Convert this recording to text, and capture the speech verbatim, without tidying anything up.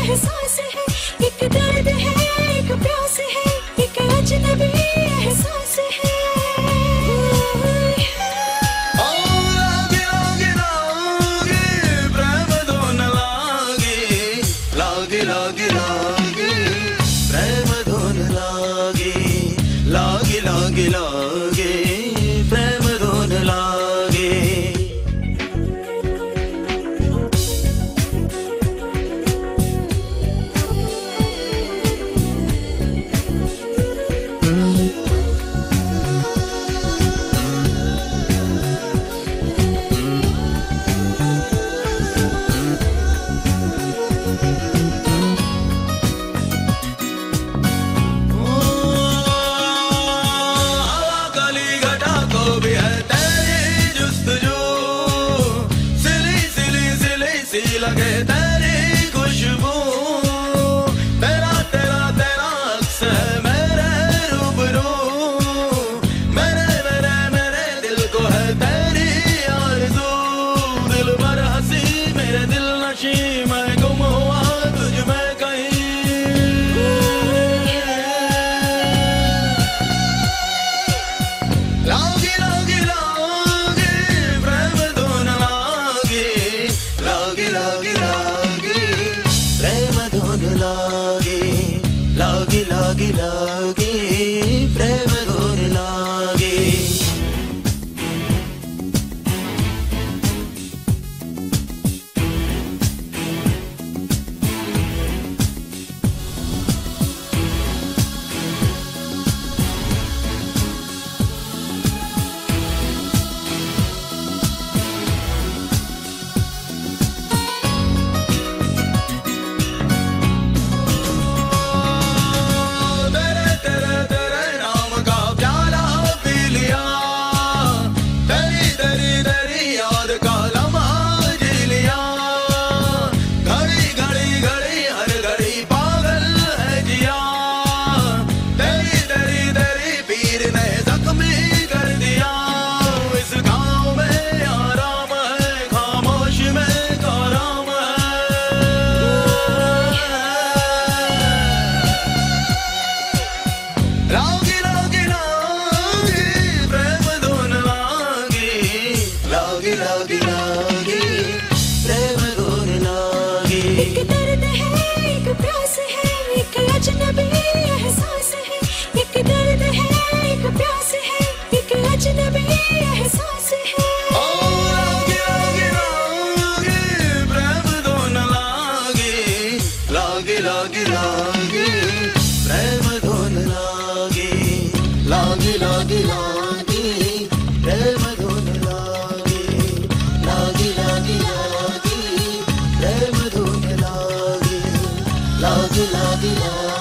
एहसास है, एक दर्द है, एक प्यास है, एक अजनबी एहसास है। लागे लागे लागे प्रेम धुन लागे, लागे लागे लागे प्रेम धुन लागे। लगे तेरी खुशबू, तेरा तेरा तेरा अक्स है मेरे रूबरू, मेरे मेरे मेरे दिल को है तेरी आरज़ू। दिल भर हंसी मेरे दिल नशी, मैं गुम हुआ तुझ में कहीं। लागी लागी लागी प्रेम धुन लागी, लागी लागी लागी प्रेम धुन लागी, लागी लागी लागी प्रेम धुन लागी। लागी लागी लागी प्रेम धुन लागी, लागी लागी लागी प्रेम धुन लागी। एक दर्द है, एक प्यास है, एक अजनबी एहसास है, एक दर्द है, एक प्यास है, एक अजनबी एहसास है। लागी लागी लागी प्रेम धुन लागी, लागी लागी लागी प्रेम धुन लागी, लागी लागी लागी प्रेम धुन लागी, लागी लागी लागी प्रेम धुन लागी, लागी लागी लागी।